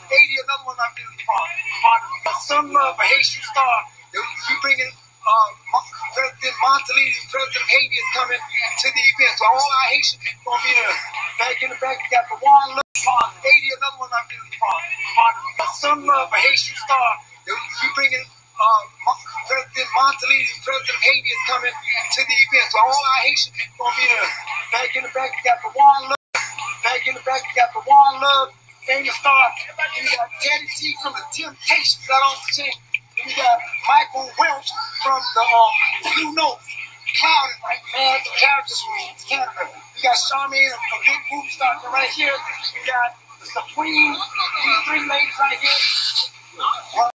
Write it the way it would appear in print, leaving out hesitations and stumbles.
80, another one I've been part of. Some love, a Haitian star. We bringing President Montali's, President Haiti is coming to the event. So all our Haitian people going to be there. Back in the back, you got the one love. 80, another one I've been part of. Some love, a Haitian star. We bringing President Montali's, President Haiti is coming to the event. So all our Haitian people going to be there. Back in the back, you got the one love. Back in the back, you got the one love, famous star. You got Daddy T from the Temptations out on the team. You got Michael Welch from the Blue Note. Cloud, like man, the characters from Canada. You got Charmaine, a big movie star right here. You got the Supreme, these three ladies right here.